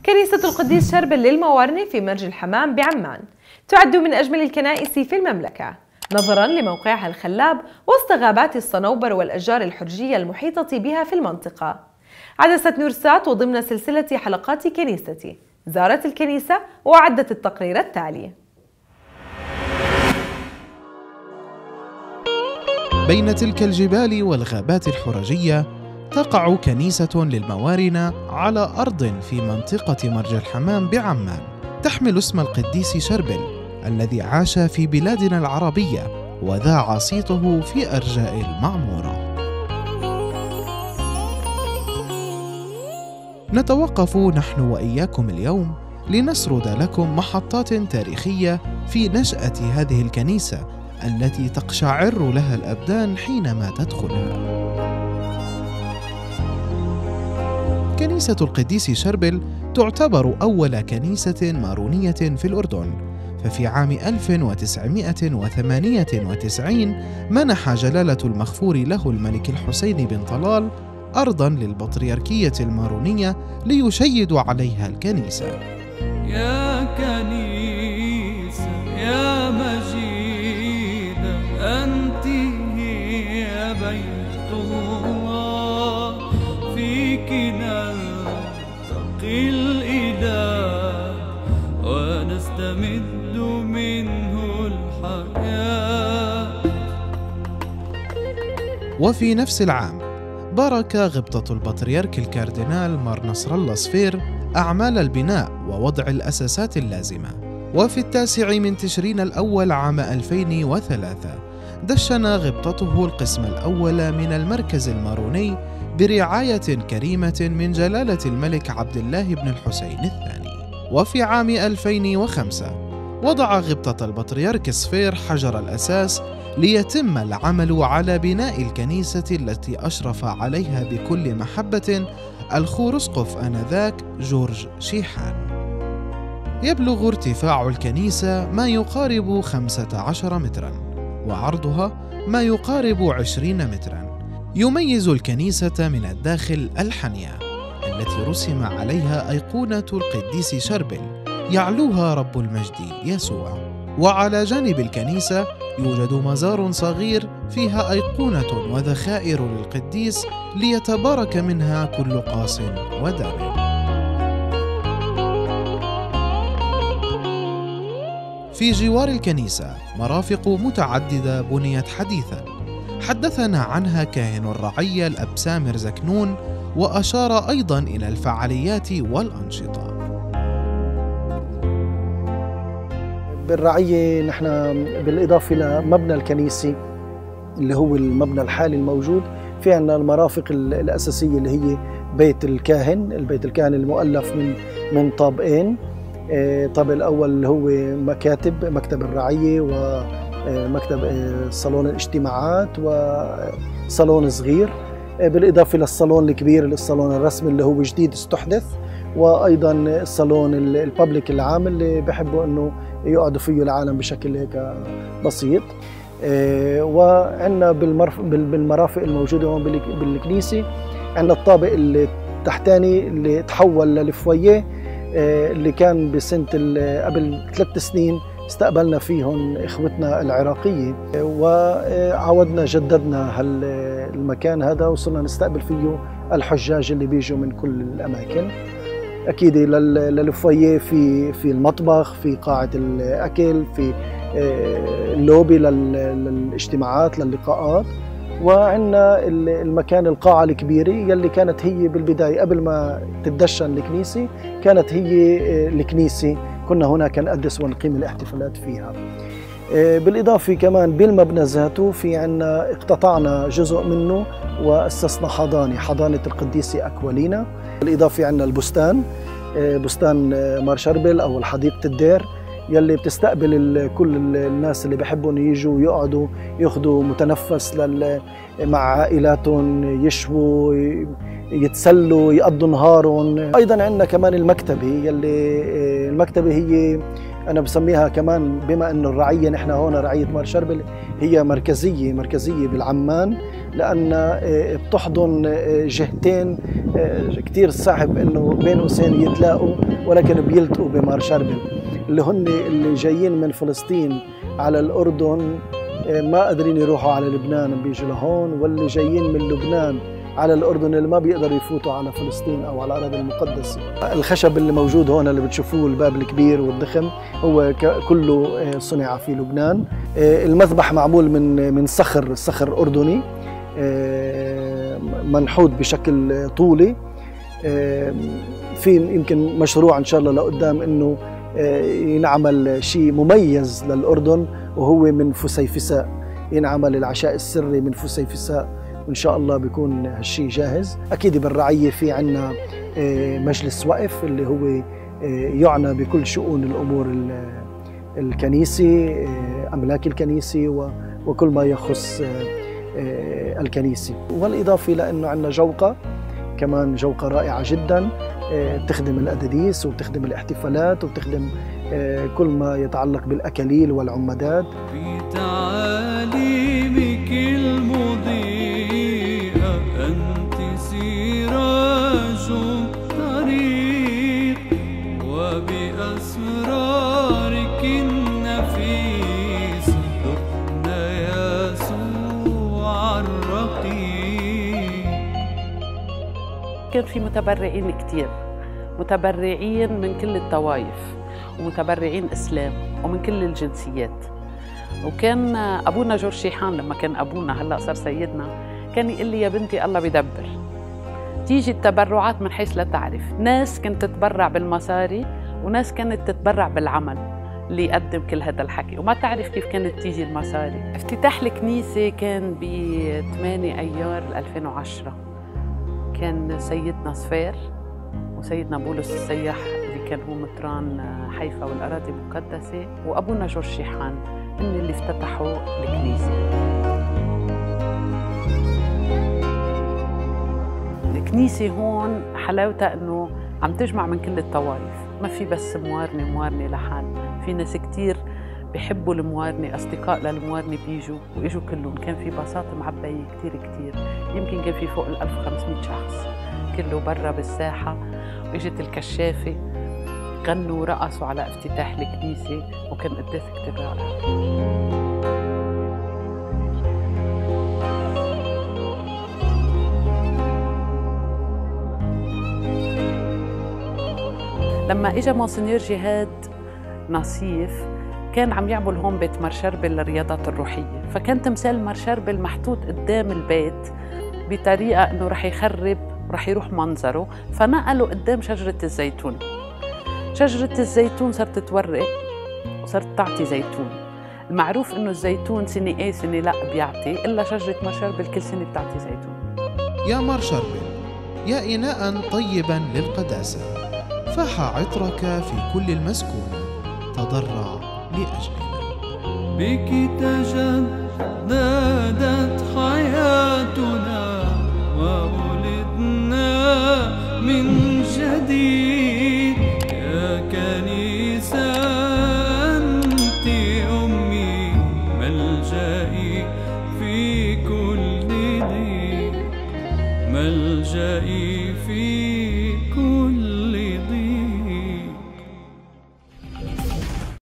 كنيسة القديس شربل للموارنة في مرج الحمام بعمان تعد من أجمل الكنائس في المملكة نظراً لموقعها الخلاب وسط غابات الصنوبر والأشجار الحرجية المحيطة بها في المنطقة. عدسة نورسات وضمن سلسلة حلقات كنيستي زارت الكنيسة وعدت التقرير التالي. بين تلك الجبال والغابات الحرجية تقع كنيسة للموارنة على أرض في منطقة مرج الحمام بعمان تحمل اسم القديس شربل الذي عاش في بلادنا العربية وذاع صيته في أرجاء المعمورة. نتوقف نحن وإياكم اليوم لنسرد لكم محطات تاريخية في نشأة هذه الكنيسة التي تقشعر لها الأبدان حينما تدخلها. كنيسة القديس شربل تعتبر أول كنيسة مارونية في الأردن، ففي عام 1998 منح جلالة المغفور له الملك الحسين بن طلال أرضاً للبطريركية المارونية ليشيدوا عليها الكنيسة. يا كنيسة يا مجيدة أنت هي بيت الله، فيك نلتقي الإله ونستمد منه الحياة. وفي نفس العام بارك غبطة البطريرك الكاردينال مار نصر الله صفير أعمال البناء ووضع الأساسات اللازمة. وفي 9 تشرين الأول عام 2003 دشن غبطته القسم الأول من المركز الماروني برعاية كريمة من جلالة الملك عبد الله بن الحسين الثاني. وفي عام 2005 وضع غبطة البطريرك صفير حجر الأساس ليتم العمل على بناء الكنيسة التي أشرف عليها بكل محبة الخورسقف آنذاك جورج شيحان. يبلغ ارتفاع الكنيسة ما يقارب 15 متراً وعرضها ما يقارب 20 متراً. يميز الكنيسة من الداخل الحنية التي رسم عليها أيقونة القديس شربل يعلوها رب المجد يسوع. وعلى جانب الكنيسة يوجد مزار صغير فيها أيقونة وذخائر للقديس ليتبارك منها كل قاص ودار. في جوار الكنيسة مرافق متعددة بنيت حديثاً حدثنا عنها كاهن الرعية الأب سامر زكنون، وأشار أيضاً إلى الفعاليات والأنشطة. بالرعية نحن بالإضافة لمبنى الكنيسة اللي هو المبنى الحالي الموجود، في عندنا المرافق الأساسية اللي هي بيت الكاهن، البيت الكاهن المؤلف من طابقين. الطابق الأول اللي هو مكتب الرعية ومكتب صالون الاجتماعات وصالون صغير، بالإضافة للصالون الكبير الصالون الرسمي اللي هو جديد استحدث، وأيضا الصالون البابليك العام اللي بحبوا أنه يقعدوا فيه العالم بشكل هيك بسيط. وعندنا بالمرافق الموجودة هون بالكنيسة عندنا الطابق التحتاني اللي تحول للفويه اللي كان بسنة قبل 3 سنين استقبلنا فيهم إخوتنا العراقية، وعودنا جددنا المكان هذا وصلنا نستقبل فيه الحجاج اللي بيجوا من كل الأماكن. أكيد للفويه في المطبخ، في قاعة الأكل، في اللوبي للاجتماعات للقاءات. وعندنا المكان القاعة الكبيرة يلي كانت هي بالبداية قبل ما تدشن الكنيسة كانت هي الكنيسة، كنا هناك نقدس ونقيم الاحتفالات فيها. بالإضافة كمان بالمبنى ذاته في عندنا اقتطعنا جزء منه وأسسنا حضانة القديسة أكوالينا. بالإضافة عندنا البستان، بستان مار شربل أو حديقة الدير يلي بتستقبل كل الناس اللي بيحبوا يجوا ويقعدوا ياخذوا متنفس مع عائلاتهم، يشووا يتسلوا يقضوا نهارهم. ايضا عندنا كمان المكتبه يلي المكتبه هي أنا بسميها كمان، بما أنه الرعية نحن هون رعية مار شربل هي مركزية بالعمان، لأن بتحضن جهتين كتير صعب أنه بين قوسين يتلاقوا، ولكن بيلتقوا بمار شربل، اللي هن اللي جايين من فلسطين على الأردن ما قادرين يروحوا على لبنان بيجوا لهون، واللي جايين من لبنان على الأردن اللي ما بيقدروا يفوتوا على فلسطين أو على الأراضي المقدسة. الخشب اللي موجود هون اللي بتشوفوه الباب الكبير والضخم هو كله صنع في لبنان. المذبح معمول من صخر أردني منحوت بشكل طولي. في يمكن مشروع إن شاء الله لقدام إنه ينعمل شيء مميز للأردن، وهو من فسيفساء، ينعمل العشاء السري من فسيفساء، وإن شاء الله بيكون هالشيء جاهز. أكيد بالرعية في عنا مجلس وقف اللي هو يعنى بكل شؤون الأمور الكنيسي، أملاك الكنيسي وكل ما يخص الكنيسي. والإضافة لأنه عنا جوقة كمان، جوقة رائعة جدا بتخدم الأداديس وبتخدم الاحتفالات وبتخدم كل ما يتعلق بالأكاليل والعمادات. في تعاليمك المضيئة أنت سراج الطريق، وبأسرارك النفيسة دقنا يسوع الرقيق. كان في متبرعين كتير، متبرعين من كل الطوائف، ومتبرعين إسلام ومن كل الجنسيات. وكان أبونا جورج شيحان لما كان أبونا هلأ صار سيدنا كان يقول لي يا بنتي الله بيدبر، تيجي التبرعات من حيث لا تعرف. ناس كانت تتبرع بالمصاري وناس كانت تتبرع بالعمل اللي يقدم كل هذا الحكي، وما تعرف كيف كانت تيجي المصاري. افتتاح الكنيسة كان ب 8 أيار 2010. كان سيدنا صفير وسيدنا بولس السياح اللي كان هو مطران حيفا والأراضي المقدسة، وأبونا جورج شيحان هن اللي افتتحوا الكنيسة. الكنيسة هون حلاوتها إنه عم تجمع من كل الطوائف، ما في بس موارنة لحال، في ناس كتير بيحبوا الموارنة، أصدقاء للموارنة بيجوا وإجوا كلهم. كان في بساطة معبية كتير، يمكن كان في فوق 1500 شخص كله برا بالساحة، وإجت الكشافة غنوا ورقصوا على افتتاح الكنيسة، وكان قداس كتير رائع. لما اجى مونسنيور جهاد نصيف كان عم يعمل هون بيت مار شربل للرياضات الروحية، فكان تمثال مار شربل محطوط قدام البيت بطريقة انه رح يخرب ورح يروح منظره، فنقلوا قدام شجرة الزيتون. شجرة الزيتون صارت تتورق وصارت تعطي زيتون. المعروف انه الزيتون سنة ايه سنة لا بيعطي، الا شجرة مار شربل كل سنة بتعطي زيتون. يا مار شربل، يا إناء طيبا للقداسة، فاح عطرك في كل المسكونة، تضرع لأجلنا. بك تجددت